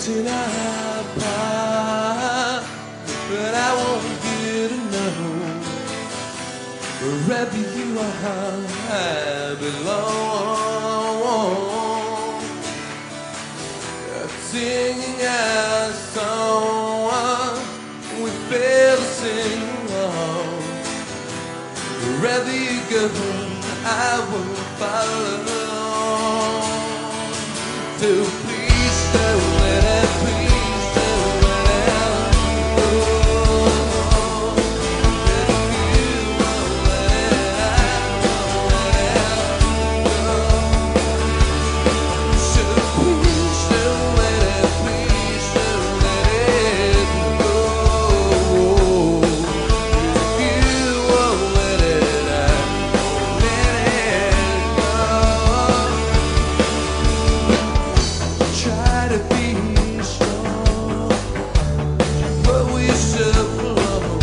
drifting apart, but I want you to know wherever you are, I belong. Singing our song, we feel the sing along. Wherever you go, I will follow. So please don't let it, please don't let it go. If you won't let it, I won't let it go. So please don't let it, please don't let it go. If you won't let it, I won't let it go. Try to be strong, but we suffer alone.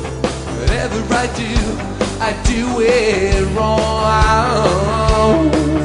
Whatever I do it wrong.